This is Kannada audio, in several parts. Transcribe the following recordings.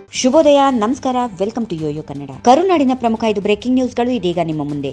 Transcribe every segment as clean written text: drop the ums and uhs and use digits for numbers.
ಶುಭೋದಯ, ನಮಸ್ಕಾರ, ವೆಲ್ಕಮ್ ಟು ಯೋಯೋ ಕನ್ನಡ. ಕರುನಾಡಿನ ಪ್ರಮುಖ 5 ಬ್ರೇಕಿಂಗ್ ನ್ಯೂಸ್ಗಳು ಇದೀಗ ನಿಮ್ಮ ಮುಂದೆ.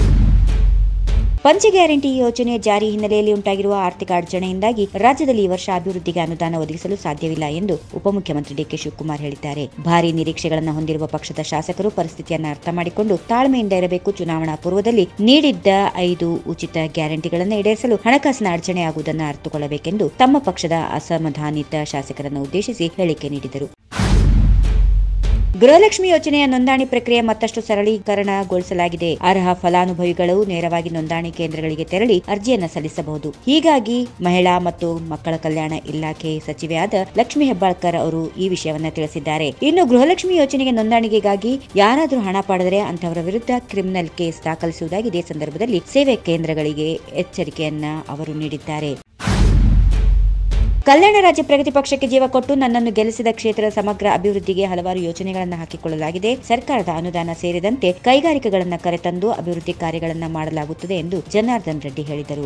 ಪಂಚ ಗ್ಯಾರಂಟಿ ಯೋಜನೆ ಜಾರಿ ಹಿನ್ನೆಲೆಯಲ್ಲಿ ಉಂಟಾಗಿರುವ ಆರ್ಥಿಕ ಅಡಚಣೆಯಿಂದಾಗಿ ರಾಜ್ಯದಲ್ಲಿ ಈ ವರ್ಷ ಅಭಿವೃದ್ಧಿಗೆ ಅನುದಾನ ಒದಗಿಸಲು ಸಾಧ್ಯವಿಲ್ಲ ಎಂದು ಉಪಮುಖ್ಯಮಂತ್ರಿ ಡಿಕೆ ಶಿವಕುಮಾರ್ ಹೇಳಿದ್ದಾರೆ. ಭಾರಿ ನಿರೀಕ್ಷೆಗಳನ್ನು ಹೊಂದಿರುವ ಪಕ್ಷದ ಶಾಸಕರು ಪರಿಸ್ಥಿತಿಯನ್ನು ಅರ್ಥ ಮಾಡಿಕೊಂಡು ತಾಳ್ಮೆಯಿಂದ ಇರಬೇಕು. ಚುನಾವಣಾ ಪೂರ್ವದಲ್ಲಿ ನೀಡಿದ್ದ 5 ಉಚಿತ ಗ್ಯಾರಂಟಿಗಳನ್ನು ಈಡೇರಿಸಲು ಹಣಕಾಸಿನ ಅಡಚಣೆ ಆಗುವುದನ್ನು ಅರ್ಥಕೊಳ್ಳಬೇಕೆಂದು ತಮ್ಮ ಪಕ್ಷದ ಅಸಮಾಧಾನಿತ ಶಾಸಕರನ್ನು ಉದ್ದೇಶಿಸಿ ಹೇಳಿಕೆ ನೀಡಿದರು. ಗೃಹಲಕ್ಷ್ಮಿ ಯೋಜನೆಯ ನೋಂದಣಿ ಪ್ರಕ್ರಿಯೆ ಮತ್ತಷ್ಟು ಸರಳೀಕರಣಗೊಳಿಸಲಾಗಿದೆ. ಅರ್ಹ ಫಲಾನುಭವಿಗಳು ನೇರವಾಗಿ ನೋಂದಣಿ ಕೇಂದ್ರಗಳಿಗೆ ತೆರಳಿ ಅರ್ಜಿಯನ್ನು ಸಲ್ಲಿಸಬಹುದು. ಹೀಗಾಗಿ ಮಹಿಳಾ ಮತ್ತು ಮಕ್ಕಳ ಕಲ್ಯಾಣ ಇಲಾಖೆ ಸಚಿವೆಯಾದ ಲಕ್ಷ್ಮೀ ಹೆಬ್ಬಾಳ್ಕರ್ ಅವರು ಈ ವಿಷಯವನ್ನ ತಿಳಿಸಿದ್ದಾರೆ. ಇನ್ನು ಗೃಹಲಕ್ಷ್ಮಿ ಯೋಜನೆಗೆ ನೋಂದಣಿಗಾಗಿ ಯಾರಾದರೂ ಹಣ ಪಡೆದರೆ ಅಂತವರ ವಿರುದ್ಧ ಕ್ರಿಮಿನಲ್ ಕೇಸ್ ದಾಖಲಿಸುವುದಾಗಿ ಇದೇ ಸಂದರ್ಭದಲ್ಲಿ ಸೇವೆ ಕೇಂದ್ರಗಳಿಗೆ ಎಚ್ಚರಿಕೆಯನ್ನ ಅವರು ನೀಡಿದ್ದಾರೆ. ಕಲ್ಯಾಣ ರಾಜ್ಯ ಪ್ರಗತಿ ಪಕ್ಷಕ್ಕೆ ಜೀವ ಕೊಟ್ಟು ನನ್ನನ್ನು ಗೆಲ್ಲಿಸಿದ ಕ್ಷೇತ್ರದ ಸಮಗ್ರ ಅಭಿವೃದ್ಧಿಗೆ ಹಲವಾರು ಯೋಜನೆಗಳನ್ನು ಹಾಕಿಕೊಳ್ಳಲಾಗಿದೆ. ಸರ್ಕಾರದ ಅನುದಾನ ಸೇರಿದಂತೆ ಕೈಗಾರಿಕೆಗಳನ್ನು ಕರೆತಂದು ಅಭಿವೃದ್ಧಿ ಕಾರ್ಯಗಳನ್ನು ಮಾಡಲಾಗುತ್ತದೆ ಎಂದು ಜನಾರ್ದನ್ ರೆಡ್ಡಿ ಹೇಳಿದರು.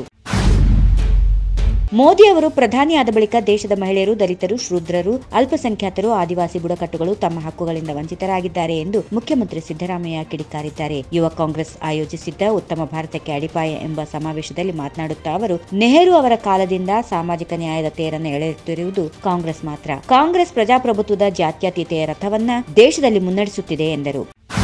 ಮೋದಿ ಅವರು ಪ್ರಧಾನಿಯಾದ ಬಳಿಕ ದೇಶದ ಮಹಿಳೆಯರು, ದಲಿತರು, ಶೂದ್ರರು, ಅಲ್ಪಸಂಖ್ಯಾತರು, ಆದಿವಾಸಿ ಬುಡಕಟ್ಟುಗಳು ತಮ್ಮ ಹಕ್ಕುಗಳಿಂದ ವಂಚಿತರಾಗಿದ್ದಾರೆ ಎಂದು ಮುಖ್ಯಮಂತ್ರಿ ಸಿದ್ದರಾಮಯ್ಯ ಕಿಡಿಕಾರಿದ್ದಾರೆ. ಯುವ ಕಾಂಗ್ರೆಸ್ ಆಯೋಜಿಸಿದ್ದ ಉತ್ತಮ ಭಾರತಕ್ಕೆ ಅಡಿಪಾಯ ಎಂಬ ಸಮಾವೇಶದಲ್ಲಿ ಮಾತನಾಡುತ್ತಾ ಅವರು, ನೆಹರು ಅವರ ಕಾಲದಿಂದ ಸಾಮಾಜಿಕ ನ್ಯಾಯದ ತೇರನ್ನು ಎಳೆಯುತ್ತಿರುವುದು ಕಾಂಗ್ರೆಸ್ ಮಾತ್ರ. ಕಾಂಗ್ರೆಸ್ ಪ್ರಜಾಪ್ರಭುತ್ವದ ಜಾತ್ಯತೀತೆಯ ರಥವನ್ನ ದೇಶದಲ್ಲಿ ಮುನ್ನಡೆಸುತ್ತಿದೆ ಎಂದರು.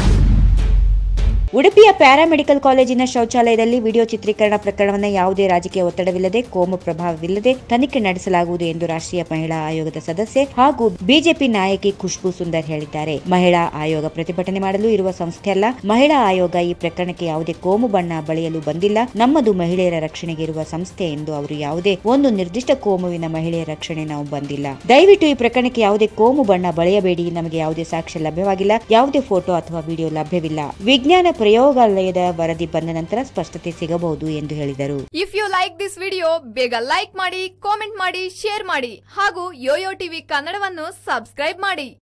ಉಡುಪಿಯ ಪ್ಯಾರಾಮೆಡಿಕಲ್ ಕಾಲೇಜಿನ ಶೌಚಾಲಯದಲ್ಲಿ ವಿಡಿಯೋ ಚಿತ್ರೀಕರಣ ಪ್ರಕರಣವನ್ನು ಯಾವುದೇ ರಾಜಕೀಯ ಒತ್ತಡವಿಲ್ಲದೆ, ಕೋಮು ಪ್ರಭಾವವಿಲ್ಲದೆ ತನಿಖೆ ನಡೆಸಲಾಗುವುದು ಎಂದು ರಾಷ್ಟ್ರೀಯ ಮಹಿಳಾ ಆಯೋಗದ ಸದಸ್ಯೆ ಹಾಗೂ ಬಿಜೆಪಿ ನಾಯಕಿ ಖುಷ್ಬೂ ಸುಂದರ್ ಹೇಳಿದ್ದಾರೆ. ಮಹಿಳಾ ಆಯೋಗ ಪ್ರತಿಭಟನೆ ಮಾಡಲು ಇರುವ ಸಂಸ್ಥೆಯಲ್ಲ. ಮಹಿಳಾ ಆಯೋಗ ಈ ಪ್ರಕರಣಕ್ಕೆ ಯಾವುದೇ ಕೋಮು ಬಣ್ಣ ಬಳಿಯಲು ಬಂದಿಲ್ಲ. ನಮ್ಮದು ಮಹಿಳೆಯರ ರಕ್ಷಣೆಗೆ ಇರುವ ಸಂಸ್ಥೆ ಎಂದು ಅವರು ಯಾವುದೇ ಒಂದು ನಿರ್ದಿಷ್ಟ ಕೋಮುವಿನ ಮಹಿಳೆಯರ ರಕ್ಷಣೆ ನಾವು ಬಂದಿಲ್ಲ. ದಯವಿಟ್ಟು ಈ ಪ್ರಕರಣಕ್ಕೆ ಯಾವುದೇ ಕೋಮು ಬಣ್ಣ ಬಳಿಯಬೇಡಿ. ನಮಗೆ ಯಾವುದೇ ಸಾಕ್ಷ್ಯ ಲಭ್ಯವಾಗಿಲ್ಲ. ಯಾವುದೇ ಫೋಟೋ ಅಥವಾ ವಿಡಿಯೋ ಲಭ್ಯವಿಲ್ಲ. ವಿಜ್ಞಾನ ಪ್ರಯೋಗಾಲಯದ ವರದಿ ಬಂದ ನಂತರ ಸ್ಪಷ್ಟತೆ ಸಿಗಬಹುದು ಎಂದು ಹೇಳಿದರು. If you like this video, ಬೇಗ ಲೈಕ್ ಮಾಡಿ, ಕಾಮೆಂಟ್ ಮಾಡಿ, ಶೇರ್ ಮಾಡಿ ಹಾಗೂ ಯೋಯೋ ಟಿವಿ ಕನ್ನಡವನ್ನು ಸಬ್ಸ್ಕ್ರೈಬ್ ಮಾಡಿ.